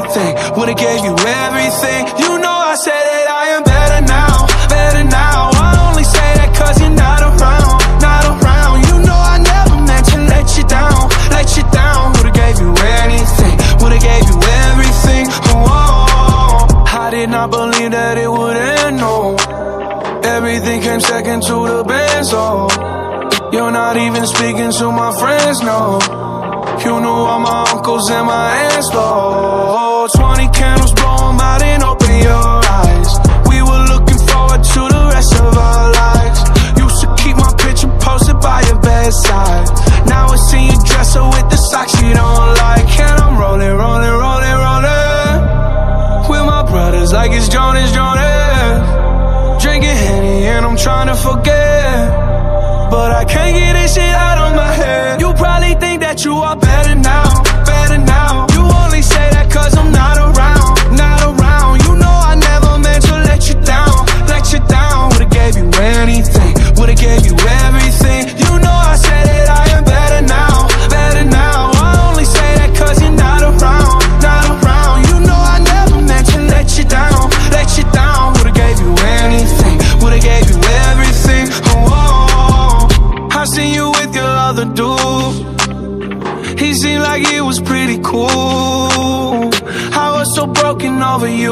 anything, would've gave you everything. You know I said that I am better now, better now. I only say that cause you're not around, not around. You know I never meant to let you down, let you down. Would've gave you anything, would've gave you everything. Oh, I did not believe that it would end, no. Everything came second to the best, oh. You're not even speaking to my friends, no. You knew all my uncles and my aunts, though. 20 candles, blow 'em out and open your eyes. We were looking forward to the rest of our lives. Used to keep my picture posted by your bedside. Now I see you dresser with the socks you don't like. And I'm rolling, rolling, rolling, rolling with my brothers like it's Jonas, Jonas. Drinking Henny and I'm trying to forget, but I can't get this shit out of my head. You probably think that you are better now, better now. You only say that cause I'm not around, not around. You know I never meant to let you down, let you down. Would've gave you anything, would've gave you everything. You know I said that I am better now, better now. I only say that cause you're not around, not around. You know I never meant to let you down, let you down. Would've gave you anything, would've gave you everything. Oh, I seen you with your other dude. He seemed like he was pretty cool. I was so broken over you.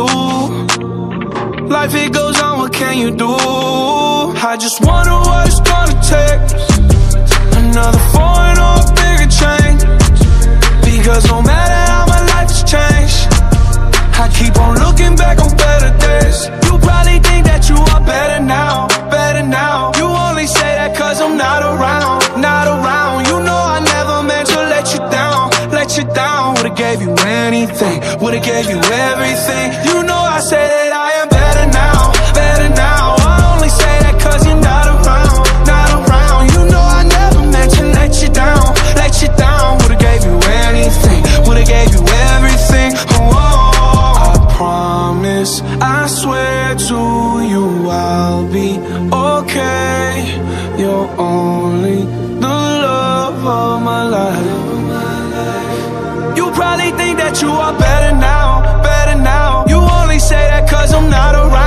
Life it goes on, what can you do? I just wonder what it's gonna take. Another foreign or a bigger change. Because no matter how my life has changed, I keep on looking back on better days. You probably think that you are better now, better now. You only say that cause I'm not around, not around. You know I never meant to let you down, let you down. Would've gave you anything, would've gave you everything. You know I say that I am better now, better now. I only say that cause you're not around, not around. You know I never meant to let you down, let you down. Would've gave you anything, would've gave you everything. Oh, I promise, I swear to you I'll be okay. You're only the love of my life. You probably think that you are better now, better now. You only say that cause I'm not around.